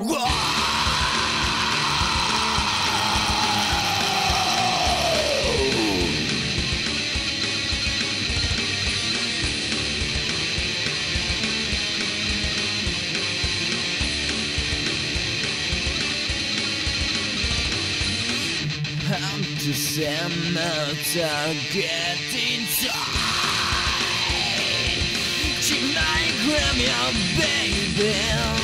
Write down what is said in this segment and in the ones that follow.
December getting tight. She might grab your baby.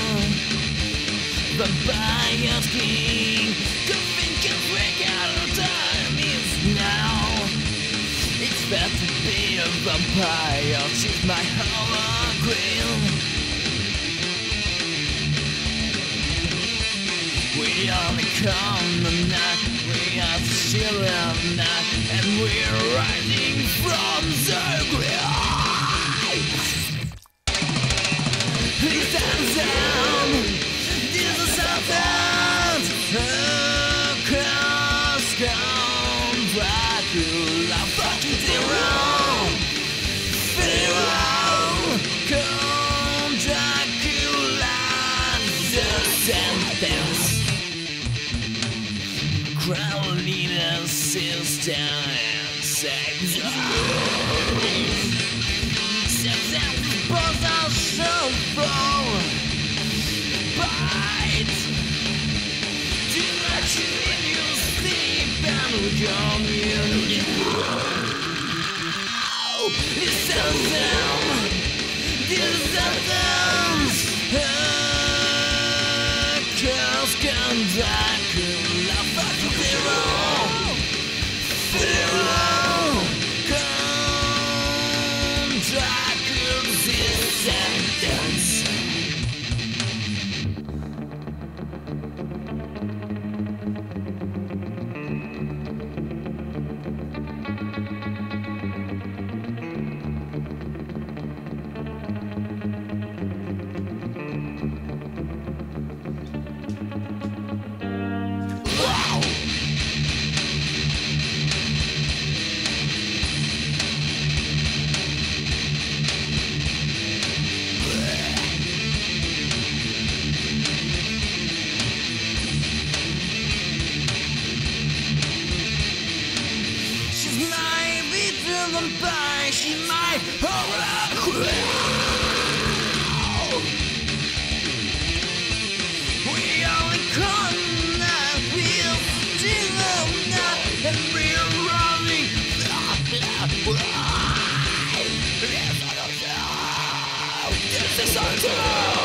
Vampire king, coffin can break out of time is now. It's bad to be a vampire. She's my hologram. We only come the night. We are the children of night, and we're rising from the grave. This is down. This is something. Come, Dracula, fucking zero. Come, Dracula, the sentence. Crown leader, sister, and sex. Sex and both are so full. Bite. Do not you in your sleep and come you. Listen to them. Listen to them. Curse can Dracula. Zero, come, Dracula's sentence. Vampire, she might hold up. We only come now, we'll still not, and we're running. This is our time.